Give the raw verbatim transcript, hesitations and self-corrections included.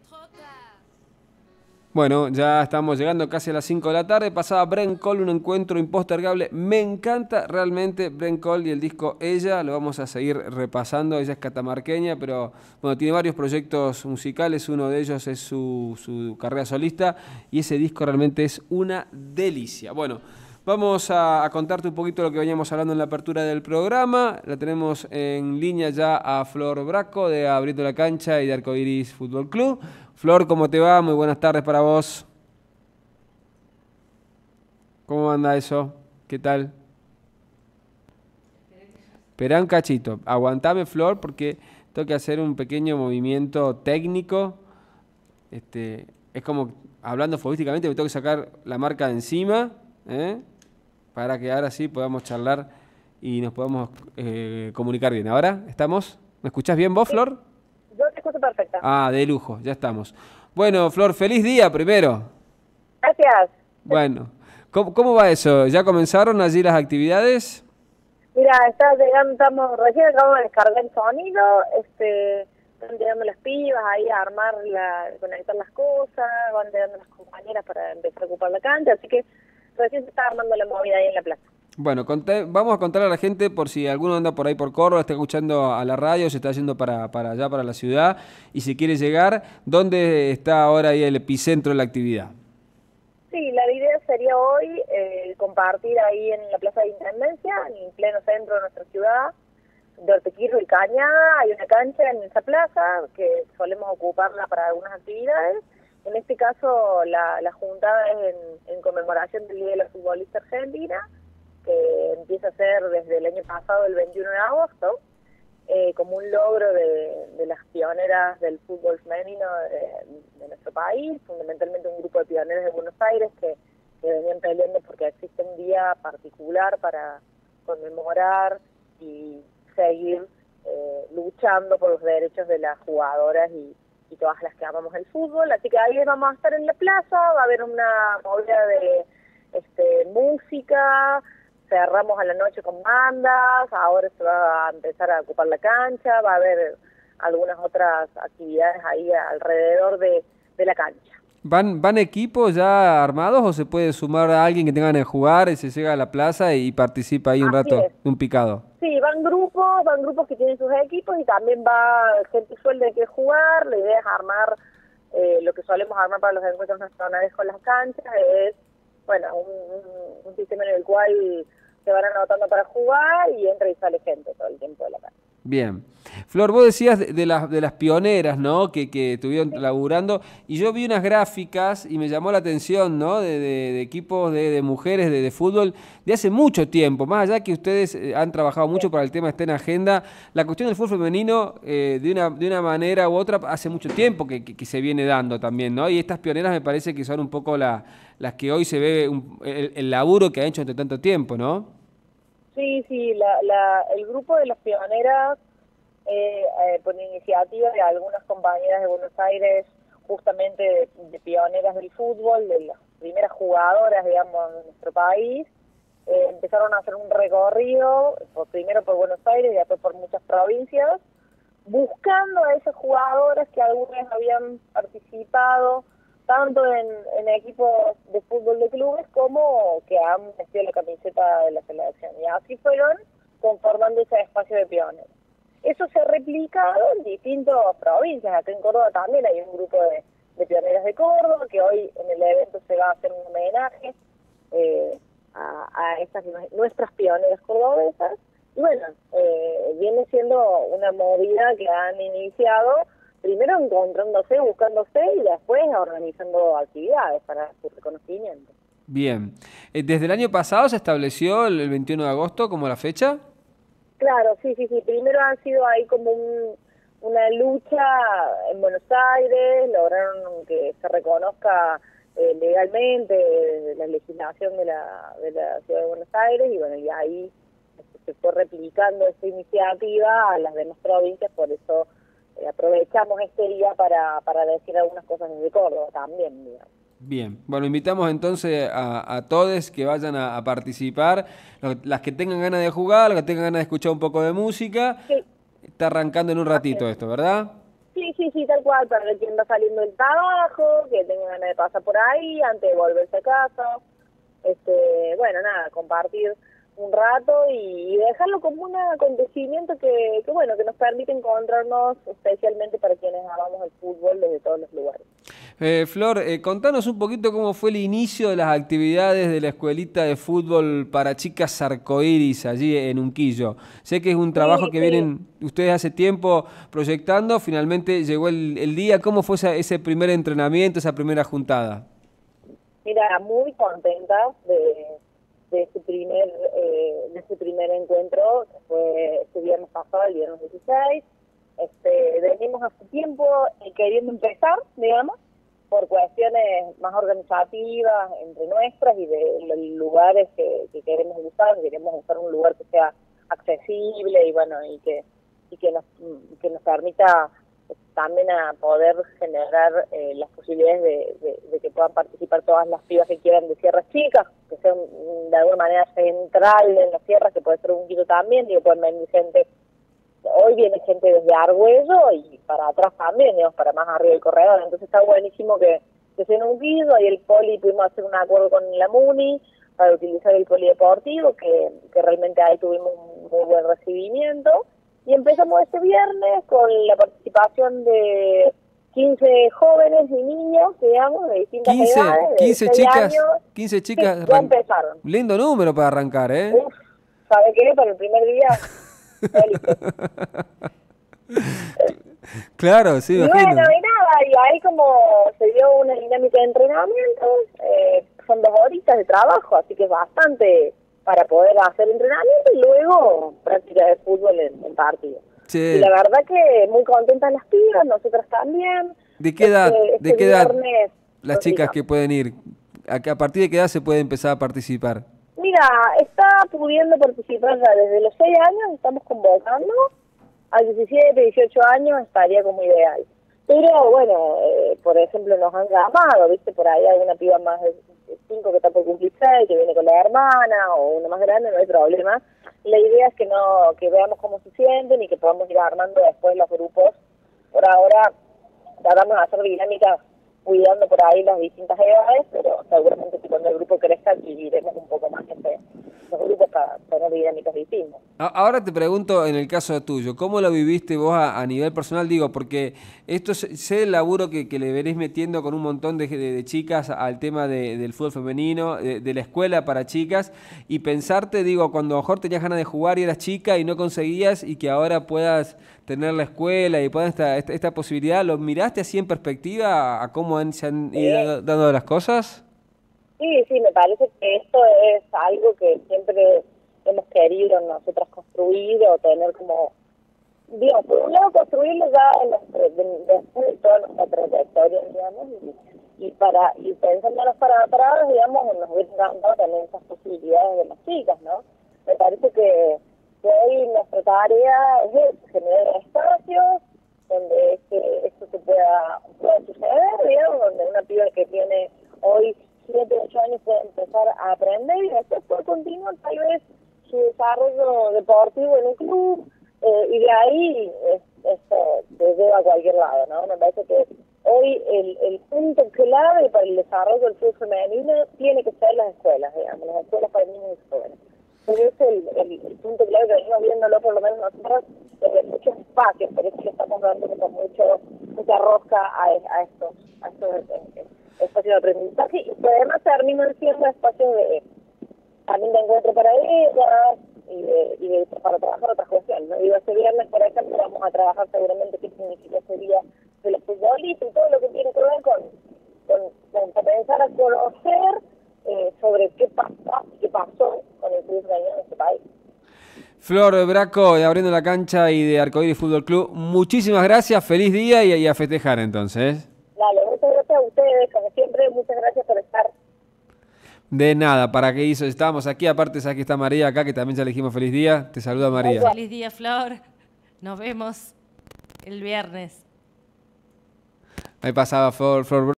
Bueno, ya estamos llegando casi a las cinco de la tarde. Pasaba Brent Cole, un encuentro impostergable. Me encanta realmente Brent Cole y el disco Ella. Lo vamos a seguir repasando. Ella es catamarqueña, pero bueno, tiene varios proyectos musicales. Uno de ellos es su, su carrera solista. Y ese disco realmente es una delicia. Bueno, vamos a, a contarte un poquito lo que veníamos hablando en la apertura del programa. La tenemos en línea ya a Flor Braco de Abriendo la Cancha y de Arcoiris Fútbol Club. Flor, ¿cómo te va? Muy buenas tardes para vos. ¿Cómo anda eso? ¿Qué tal? Esperá un cachito. Aguantame, Flor, porque tengo que hacer un pequeño movimiento técnico. Este, es como, hablando futbolísticamente, me tengo que sacar la marca de encima, ¿eh? Para que ahora sí podamos charlar y nos podamos eh, comunicar bien. ¿Ahora estamos? ¿Me escuchás bien vos, Sí, Flor? yo te escucho perfecta. Ah, de lujo, ya estamos. Bueno, Flor, feliz día primero. Gracias. Bueno, ¿cómo, cómo va eso? ¿Ya comenzaron allí las actividades? Mira, está llegando, estamos, recién acabamos de descargar el sonido, este, están llegando las pibas ahí a armar, la, conectar las cosas, van llegando las compañeras para empezar a ocupar la cancha, así que recién se está armando la movida ahí en la plaza. Bueno, conté- vamos a contarle a la gente por si alguno anda por ahí por Córdoba, está escuchando a la radio, se está yendo para, para allá, para la ciudad, y si quiere llegar, ¿dónde está ahora ahí el epicentro de la actividad? Sí, la idea sería hoy eh, compartir ahí en la Plaza de Intendencia, en pleno centro de nuestra ciudad, de Ortequirro y Cañada. Hay una cancha en esa plaza que solemos ocuparla para algunas actividades. En este caso, la, la juntada es en, en conmemoración del Día de la Futbolista Argentina, que empieza a ser desde el año pasado, el veintiuno de agosto. Eh, como un logro de, de las pioneras del fútbol femenino de, de nuestro país, fundamentalmente un grupo de pioneros de Buenos Aires que, que venían peleando porque existe un día particular para conmemorar y seguir eh, luchando por los derechos de las jugadoras y, y todas las que amamos el fútbol. Así que ahí vamos a estar en la plaza, va a haber una movida de este, música. Cerramos a la noche con bandas, ahora se va a empezar a ocupar la cancha, va a haber algunas otras actividades ahí alrededor de, de la cancha. ¿Van, van equipos ya armados o se puede sumar a alguien que tenga ganas de jugar y se llega a la plaza y participa ahí un Así rato, es. un picado? Sí, van grupos, van grupos que tienen sus equipos y también va gente suelta que quiere jugar. La idea es armar eh, lo que solemos armar para los encuentros nacionales con las canchas, es bueno un, un, un sistema en el cual se van anotando para jugar y entra y sale gente todo el tiempo de la cancha. Bien. Flor, vos decías de, de las, de las pioneras, ¿no? Que, que estuvieron Sí, laburando. Y yo vi unas gráficas y me llamó la atención, ¿no? De, de- de equipos de, de mujeres de, de fútbol de hace mucho tiempo. Más allá que ustedes eh, han trabajado sí. mucho para el tema esté en agenda, la cuestión del fútbol femenino, eh, de una, de una manera u otra, hace mucho tiempo que, que- que se viene dando también, ¿no? Y estas pioneras me parece que son un poco la- las que hoy se ve un- el, el laburo que ha hecho entre tanto tiempo, ¿no? Sí, sí, la, la, el grupo de las pioneras, eh, eh, por iniciativa de algunas compañeras de Buenos Aires, justamente de, de pioneras del fútbol, de las primeras jugadoras, digamos, de nuestro país, eh, empezaron a hacer un recorrido, por, primero por Buenos Aires y después por muchas provincias, buscando a esas jugadoras que algunas habían participado tanto en, en equipos de fútbol de clubes como que han vestido la camiseta de la selección. Y así fueron conformando ese espacio de pioneros. Eso se ha replicado en distintas provincias. Acá en Córdoba también hay un grupo de, de pioneras de Córdoba, que hoy en el evento se va a hacer un homenaje eh, a, a estas nuestras pioneras cordobesas. Y bueno, eh, viene siendo una movida que han iniciado primero encontrándose, buscándose y después organizando actividades para su reconocimiento. Bien. Eh, ¿Desde el año pasado se estableció el, el veintiuno de agosto como la fecha? Claro, sí, sí, sí. Primero ha sido ahí como un, una lucha en Buenos Aires, lograron que se reconozca eh, legalmente eh, la legislación de la, de la Ciudad de Buenos Aires y bueno, y ahí se fue replicando esta iniciativa a las demás provincias, por eso eh, aprovechamos este día para, para decir algunas cosas desde Córdoba también, digamos. Bien, bueno, invitamos entonces a, a todos que vayan a, a participar, Lo- las que tengan ganas de jugar, las que tengan ganas de escuchar un poco de música. Sí, Está arrancando en un así ratito es. esto, ¿verdad? Sí, sí, sí, tal cual, para quien va saliendo del trabajo, que tenga ganas de pasar por ahí antes de volverse a casa. Este, bueno, nada, compartir un rato y, y dejarlo como un acontecimiento que, que, bueno, que nos permite encontrarnos, especialmente para quienes amamos el fútbol desde todos los lugares. Eh, Flor, eh, contanos un poquito cómo fue el inicio de las actividades de la escuelita de fútbol para chicas Arcoiris allí en Unquillo. Sé que es un trabajo Sí, que sí. vienen ustedes hace tiempo proyectando, finalmente llegó el, el día. ¿Cómo fue esa, ese primer entrenamiento, esa primera juntada? Mira, muy contenta de, de ese primer eh, de ese primer encuentro, que fue este viernes pasado, el viernes dieciséis. Este, venimos hace tiempo eh, queriendo empezar, digamos, por cuestiones más organizativas entre nuestras y de los lugares que, que queremos usar. Queremos usar un lugar que sea accesible y bueno, y que y que nos que nos permita también a poder generar eh, las posibilidades de, de, de que puedan participar todas las pibas que quieran de Sierras Chicas, que sean de alguna manera central en las sierras, que puede ser un poquito también, digo, pueden venir gente. Hoy viene gente desde Argüello y para atrás también, digamos, para más arriba del corredor. Entonces está buenísimo que, que sea en un guido. Ahí el poli, pudimos hacer un acuerdo con la MUNI para utilizar el polideportivo, que, que realmente ahí tuvimos un muy buen recibimiento. Y empezamos este viernes con la participación de quince jóvenes y niños, digamos, de distintas quince, edades, de quince seis chicas, años. quince chicas. Sí, ya empezaron. Lindo número para arrancar, ¿eh? Uf, ¿sabe qué? Para el primer día... Claro, sí, y imagino. bueno, y nada, y ahí como se dio una dinámica de entrenamiento, eh, son dos horitas de trabajo, así que es bastante para poder hacer entrenamiento y luego práctica de fútbol en, en partido. Sí. Y la verdad que muy contentas las pibas, nosotras también. ¿De qué edad, Este, este de qué edad viernes, las chicas que pueden ir? ¿A, a partir de qué edad se puede empezar a participar? Mira, está pudiendo participar ya desde los seis años, estamos convocando. A diecisiete, dieciocho años estaría como ideal. Pero bueno, eh, por ejemplo, nos han llamado, ¿viste? Por ahí hay una piba más de cinco que está por cumplir seis, que viene con la hermana, o una más grande, no hay problema. La idea es que no que veamos cómo se sienten y que podamos ir armando después los grupos. Por ahora tratamos de hacer dinámicas cuidando por ahí las distintas edades, pero seguramente que cuando el grupo crezca dividiremos un poco más entre los grupos para tener dinámicas distintas. Ahora te pregunto, en el caso tuyo, ¿cómo lo viviste vos a, a nivel personal? Digo, porque esto sé el laburo que, que le venís metiendo con un montón de, de, de chicas al tema de, del fútbol femenino, de, de la escuela para chicas, y pensarte, digo, cuando a lo mejor tenías ganas de jugar y eras chica y no conseguías, y que ahora puedas tener la escuela y puedas esta, esta, esta posibilidad, ¿lo miraste así en perspectiva a cómo han, se han ido Sí. dando las cosas? Sí, sí, me parece que esto es algo que siempre hemos querido nosotras construir o tener como, digo, por un lado construirlo ya en nuestro, de, después de toda nuestra trayectoria, digamos, y, y para y pensándonos para atrás, digamos, nos hubiera encantado tener esas posibilidades de las chicas, ¿no? Me parece que, que hoy nuestra tarea es generar espacios donde este, esto se pueda, pueda suceder, digamos, donde una piba que tiene hoy siete, ocho años puede empezar a aprender y después puede continuar tal vez su desarrollo deportivo en un club, eh, y de ahí es, esto se lleva a cualquier lado, ¿no? Me parece que hoy el, el punto clave para el desarrollo del fútbol femenino tiene que ser las escuelas, digamos, las escuelas para niños y jóvenes. Ese es el, el, el punto clave que venimos viéndolo, por lo menos nosotros, desde muchos espacios, por eso le estamos dando con mucho, mucha rosca a, a estos, a estos eh, espacios de aprendizaje, y que además terminan siendo espacios de también de encuentro para ellas y de, y de para trabajar otras cuestiones, ¿no? Digo, este viernes, por ejemplo, vamos a trabajar seguramente qué significa ese día de los futbolistas y todo lo que tiene que ver con, con, con comenzar a conocer eh, sobre qué pasó, qué pasó con el fútbol femenino en este país. Flor Braco, de Abriendo la Cancha y de Arcoiris Fútbol Club, muchísimas gracias, feliz día y, y a festejar entonces. Dale, muchas gracias a ustedes, como siempre, muchas gracias por estar. De nada, ¿para qué hizo? Estábamos aquí, aparte aquí está María acá, que también ya le dijimos feliz día. Te saluda María. Feliz día, Flor. Nos vemos el viernes. Ahí pasaba Flor, Flor